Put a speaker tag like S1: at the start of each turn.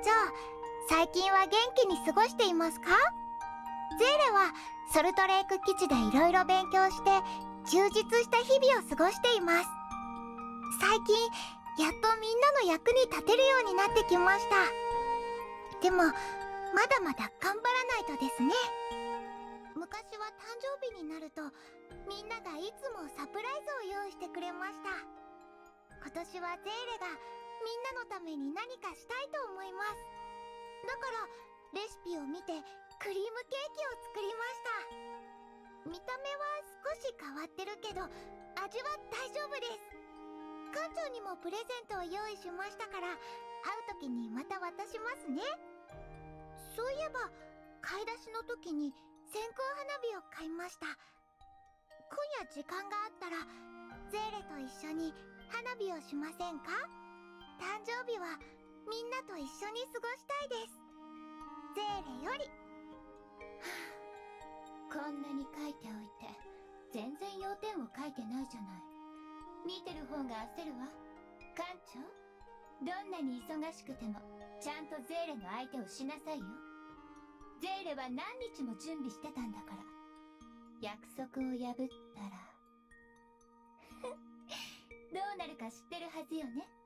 S1: 長、最近は元気に過ごしていますか？ゼーレはソルトレイク基地でいろいろ勉強して充実した日々を過ごしています。最近やっとみんなの役に立てるようになってきました。でもまだまだ頑張らないとですね。昔は誕生日になるとみんながいつもサプライズを用意してくれました。今年はゼーレがみんなのために何かしたいと思います。だからレシピを見てクリームケーキを作りました。見た目は少し変わってるけど味は大丈夫です。館長にもプレゼントを用意しましたから会う時にまた渡しますね。そういえば買い出しの時に線香花火を買いました。今夜時間があったらゼーレと一緒に花火をしませんか？誕生日はみんなと一緒に過ごしたいです。ゼーレより。
S2: こんなに書いておいて全然要点を書いてないじゃない。見てる方が焦るわ。館長、どんなに忙しくてもちゃんとゼーレの相手をしなさいよ。ゼーレは何日も準備してたんだから。約束を破ったらどうなるか知ってるはずよね。